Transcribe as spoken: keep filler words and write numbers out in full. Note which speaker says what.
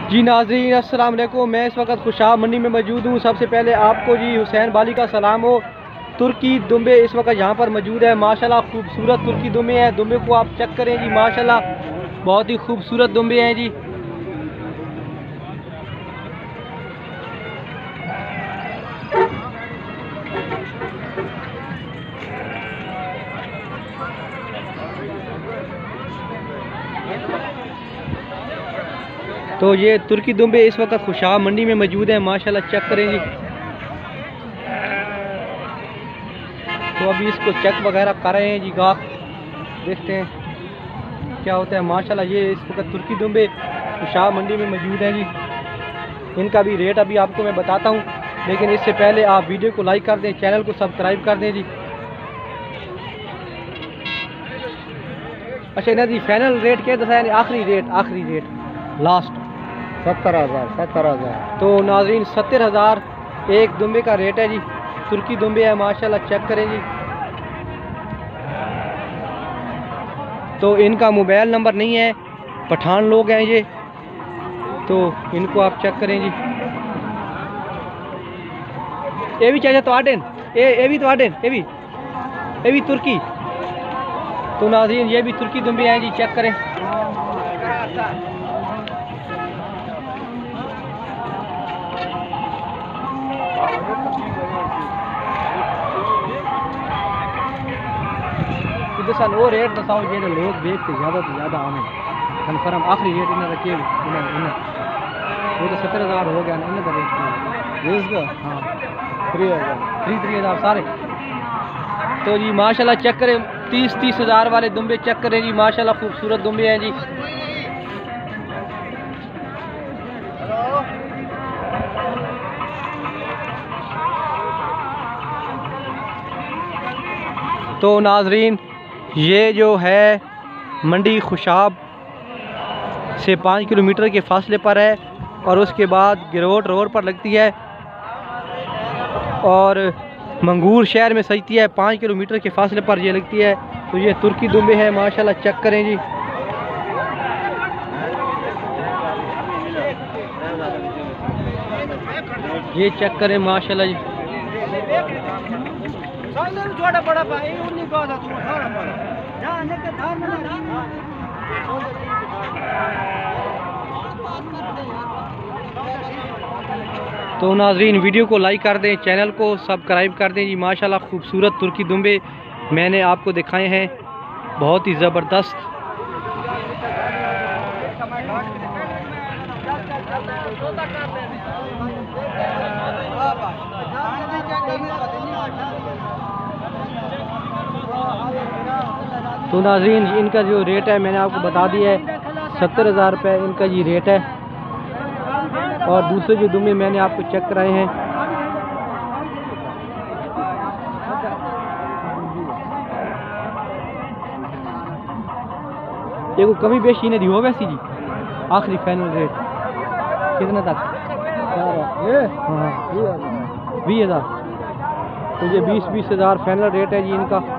Speaker 1: जी नाज़रीन अस्सलाम वालेकुम। मैं इस वक्त खुशाब मंडी में मौजूद हूँ। सबसे पहले आपको जी हुसैन बाली का सलाम हो। तुर्की दुम्बे इस वक्त यहाँ पर मौजूद है। माशाल्लाह खूबसूरत तुर्की दुम्बे हैं। दुम्बे को आप चेक करें जी, माशाल्लाह बहुत ही खूबसूरत दुम्बे हैं जी। तो ये तुर्की दुम्बे इस वक्त खुशाब मंडी में मौजूद है। माशाल्लाह चेक करें जी। तो अभी इसको चेक वगैरह कर रहे हैं जी गाहक, देखते हैं क्या होता है। माशाल्लाह ये इस वक्त तुर्की दुम्बे खुशाब मंडी में मौजूद हैं जी। इनका भी रेट अभी आपको मैं बताता हूँ, लेकिन इससे पहले आप वीडियो को लाइक कर दें, चैनल को सब्सक्राइब कर दें जी। अच्छा ना जी, फाइनल रेट क्या दसा है? आखिरी रेट, आखिरी रेट लास्ट
Speaker 2: सत्तर हज़ार सत्तर हज़ार
Speaker 1: तो नाज़रीन सत्तर हज़ार एक दुम्बे का रेट है जी। तुर्की दुम्बे है, माशाल्लाह चेक करें जी। तो इनका मोबाइल नंबर नहीं है, पठान लोग हैं ये, तो इनको आप चेक करें जी। ये भी चाहिए तो आडेन, ये ये भी तो आडेन, ये भी ये भी तुर्की। तो नाज़रीन ये भी तुर्की दुम्बे हैं जी, चेक करें। दसा वो रेट दसाओ जे लोग बेचते ज़्यादा तो ज़्यादा आने कन्फर्म आखिरी रेट इन्हें रखे इन्हें वो तो सत्तर हज़ार हो गया ना इन्हें का रेट इसका। हाँ थ्री हज़ार थ्री थ्री हज़ार सारे। तो जी माशाल्लाह चेक करें, तीस तीस हज़ार वाले दुम्बे चेक करें जी। माशाल्लाह खूबसूरत दुम्बे हैं जी। तो नाज़रीन ये जो है मंडी खुशाब से पाँच किलोमीटर के फासले पर है और उसके बाद गिरोट रोड पर लगती है और मंगूर शहर में सजती है। पाँच किलोमीटर के फासले पर ये लगती है। तो ये तुर्की दुम्बे हैं, माशाल्लाह चेक करें जी। ये चेक करें माशाल्लाह जी। तो नाज़रीन वीडियो को लाइक कर दें, चैनल को सब्सक्राइब कर दें जी। माशाल्लाह खूबसूरत तुर्की दुम्बे मैंने आपको दिखाए हैं, बहुत ही ज़बरदस्त। तो नाज़रीन इनका जो रेट है मैंने आपको बता दिया है, सत्तर हज़ार रुपये इनका जी रेट है। और दूसरे जो दुम्बे मैंने आपको चेक कराए हैं देखो कमी बेशी नहीं दी हो वैसी जी। आखिरी फाइनल रेट कितना तक? हाँ बीस हज़ार। तो ये बीस बीस हज़ार फाइनल रेट है जी इनका।